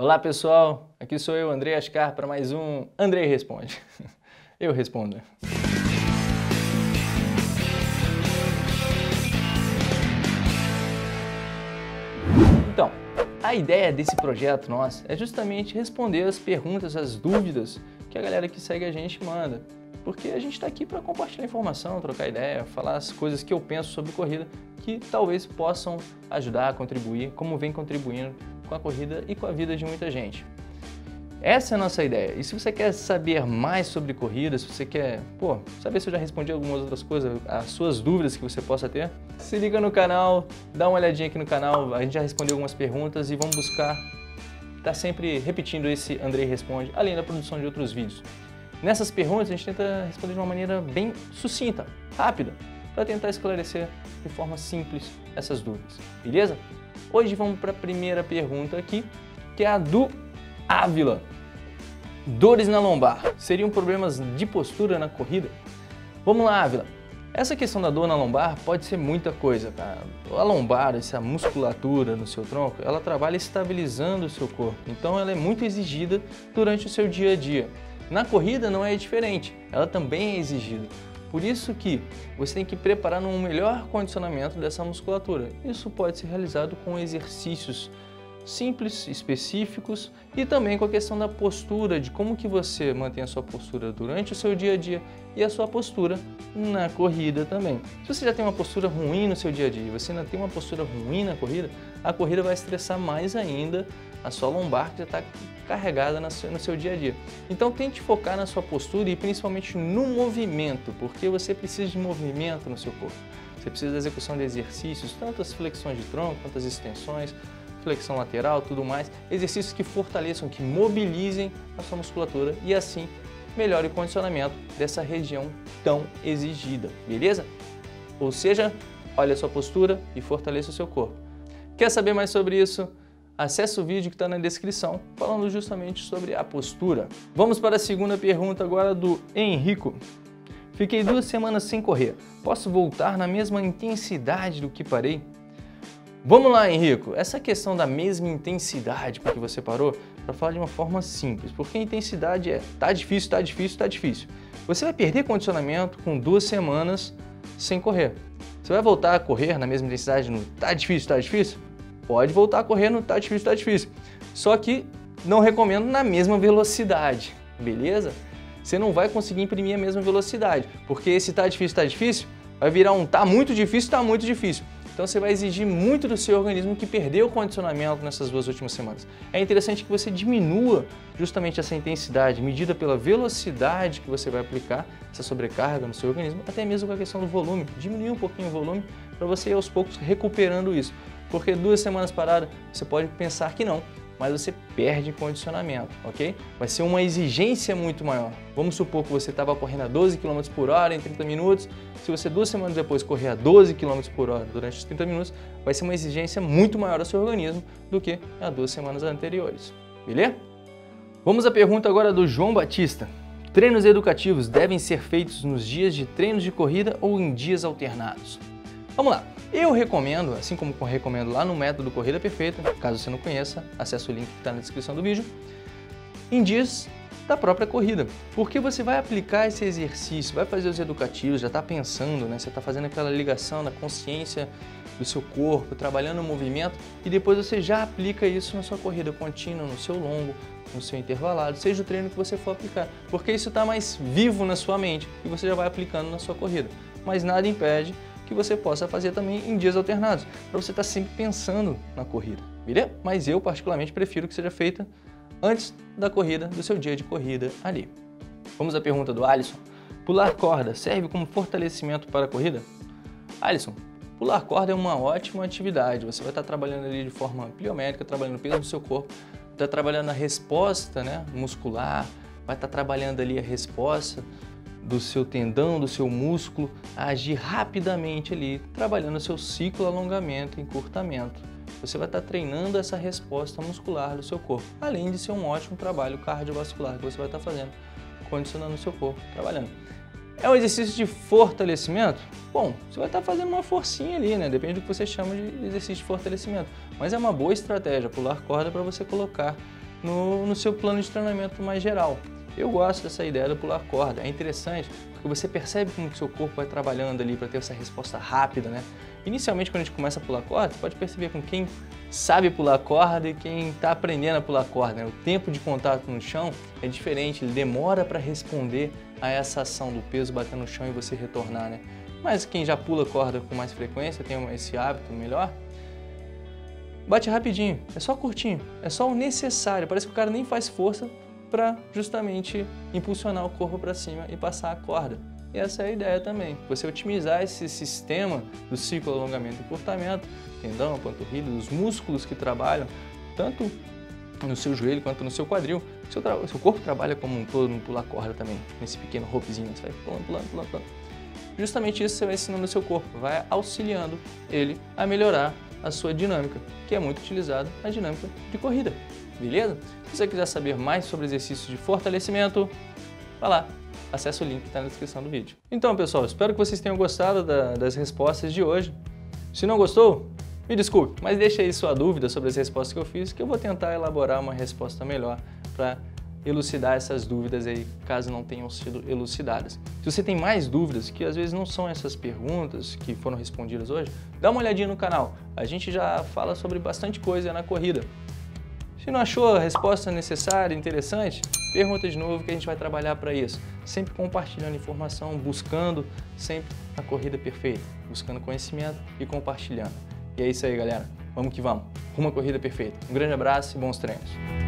Olá pessoal, aqui sou eu, Andrei Ascar, para mais um Andrei Responde. Eu respondo. Então, a ideia desse projeto nosso é justamente responder as perguntas, as dúvidas que a galera que segue a gente manda. Porque a gente está aqui para compartilhar informação, trocar ideia, falar as coisas que eu penso sobre corrida que talvez possam ajudar, contribuir, como vem contribuindo com a corrida e com a vida de muita gente. Essa é a nossa ideia. E se você quer saber mais sobre corrida, se você quer, saber se eu já respondi algumas outras coisas, as suas dúvidas que você possa ter, se liga no canal, dá uma olhadinha aqui no canal, a gente já respondeu algumas perguntas e vamos buscar estar sempre repetindo esse Andrei Responde, além da produção de outros vídeos. Nessas perguntas a gente tenta responder de uma maneira bem sucinta, rápida, para tentar esclarecer de forma simples essas dúvidas, beleza? Hoje vamos para a primeira pergunta aqui, que é a do Ávila. Dores na lombar seriam problemas de postura na corrida? Vamos lá, Ávila. Essa questão da dor na lombar pode ser muita coisa, tá? A lombar, essa musculatura no seu tronco, ela trabalha estabilizando o seu corpo, então ela é muito exigida durante o seu dia a dia. Na corrida não é diferente, ela também é exigida. Por isso que você tem que preparar um melhor condicionamento dessa musculatura. Isso pode ser realizado com exercícios simples, específicos e também com a questão da postura, de como que você mantém a sua postura durante o seu dia a dia e a sua postura na corrida também. Se você já tem uma postura ruim no seu dia a dia e você ainda tem uma postura ruim na corrida, a corrida vai estressar mais ainda a sua lombar que já está carregada no seu dia a dia. Então tente focar na sua postura e principalmente no movimento, porque você precisa de movimento no seu corpo. Você precisa da execução de exercícios, tanto as flexões de tronco, quanto as extensões, flexão lateral, tudo mais, exercícios que fortaleçam, que mobilizem a sua musculatura e assim melhore o condicionamento dessa região tão exigida, beleza? Ou seja, olha a sua postura e fortaleça o seu corpo. Quer saber mais sobre isso? Acesse o vídeo que está na descrição, falando justamente sobre a postura. Vamos para a segunda pergunta agora do Henrico. Fiquei 2 semanas sem correr. Posso voltar na mesma intensidade do que parei? Vamos lá, Henrico. Essa questão da mesma intensidade porque você parou, para falar de uma forma simples, porque a intensidade é tá difícil, tá difícil, tá difícil. Você vai perder condicionamento com 2 semanas sem correr. Você vai voltar a correr na mesma intensidade no tá difícil, tá difícil? Pode voltar a correr no tá difícil, tá difícil. Só que não recomendo na mesma velocidade, beleza? Você não vai conseguir imprimir a mesma velocidade, porque esse tá difícil, vai virar um tá muito difícil, tá muito difícil. Então você vai exigir muito do seu organismo que perdeu o condicionamento nessas 2 últimas semanas. É interessante que você diminua justamente essa intensidade, medida pela velocidade que você vai aplicar essa sobrecarga no seu organismo, até mesmo com a questão do volume. Diminuir um pouquinho o volume para você ir aos poucos recuperando isso. Porque 2 semanas parada, você pode pensar que não, mas você perde condicionamento, ok? Vai ser uma exigência muito maior. Vamos supor que você estava correndo a 12 km por hora em 30 minutos. Se você 2 semanas depois correr a 12 km por hora durante os 30 minutos, vai ser uma exigência muito maior ao seu organismo do que as 2 semanas anteriores, beleza? Vamos à pergunta agora do João Batista. Treinos educativos devem ser feitos nos dias de treinos de corrida ou em dias alternados? Vamos lá. Eu recomendo, assim como eu recomendo lá no método Corrida Perfeita, caso você não conheça, acesse o link que está na descrição do vídeo, em dias da própria corrida. Porque você vai aplicar esse exercício, vai fazer os educativos, já está pensando, né? Você está fazendo aquela ligação da consciência do seu corpo, trabalhando o movimento e depois você já aplica isso na sua corrida contínua, no seu longo, no seu intervalado, seja o treino que você for aplicar. Porque isso está mais vivo na sua mente e você já vai aplicando na sua corrida. Mas nada impede que você possa fazer também em dias alternados, para você estar sempre pensando na corrida, beleza? Mas eu particularmente prefiro que seja feita antes da corrida, do seu dia de corrida ali. Vamos à pergunta do Alisson. Pular corda serve como fortalecimento para a corrida? Alisson, pular corda é uma ótima atividade, você vai estar trabalhando ali de forma pliométrica, trabalhando o peso do seu corpo, está trabalhando a resposta, né, muscular, vai estar trabalhando ali a resposta do seu tendão, do seu músculo, a agir rapidamente ali, trabalhando o seu ciclo alongamento e encurtamento. Você vai estar treinando essa resposta muscular do seu corpo, além de ser um ótimo trabalho cardiovascular que você vai estar fazendo, condicionando o seu corpo, trabalhando. É um exercício de fortalecimento? Bom, você vai estar fazendo uma forcinha ali, né? Depende do que você chama de exercício de fortalecimento. Mas é uma boa estratégia pular corda para você colocar no seu plano de treinamento mais geral. Eu gosto dessa ideia do pular corda, é interessante porque você percebe como o seu corpo vai trabalhando ali para ter essa resposta rápida, né? Inicialmente, quando a gente começa a pular corda, você pode perceber com quem sabe pular corda e quem está aprendendo a pular corda, né? O tempo de contato no chão é diferente, ele demora para responder a essa ação do peso bater no chão e você retornar, né? Mas quem já pula corda com mais frequência, tem esse hábito melhor, bate rapidinho, é só curtinho, é só o necessário, parece que o cara nem faz força para justamente impulsionar o corpo para cima e passar a corda. E essa é a ideia também, você otimizar esse sistema do ciclo alongamento e encurtamento, tendão, panturrilha, os músculos que trabalham tanto no seu joelho quanto no seu quadril. O seu corpo trabalha como um todo no pular corda também, nesse pequeno ropezinho, você vai pulando. Justamente isso você vai ensinando o seu corpo, vai auxiliando ele a melhorar a sua dinâmica, que é muito utilizada na dinâmica de corrida, beleza? Se você quiser saber mais sobre exercícios de fortalecimento, vai lá, acesse o link que está na descrição do vídeo. Então, pessoal, espero que vocês tenham gostado das respostas de hoje. Se não gostou, me desculpe, mas deixa aí sua dúvida sobre as respostas que eu fiz, que eu vou tentar elaborar uma resposta melhor para elucidar essas dúvidas aí, caso não tenham sido elucidadas. Se você tem mais dúvidas, que às vezes não são essas perguntas que foram respondidas hoje, dá uma olhadinha no canal. A gente já fala sobre bastante coisa na corrida. Se não achou a resposta necessária, interessante, pergunta de novo que a gente vai trabalhar para isso. Sempre compartilhando informação, buscando sempre a corrida perfeita, buscando conhecimento e compartilhando. E é isso aí, galera. Vamos que vamos. Rumo à corrida perfeita. Um grande abraço e bons treinos.